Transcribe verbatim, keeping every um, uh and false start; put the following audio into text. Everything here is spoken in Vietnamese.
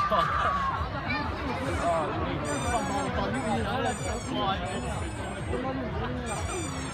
哦，你放到等於你嚟嚟，我係。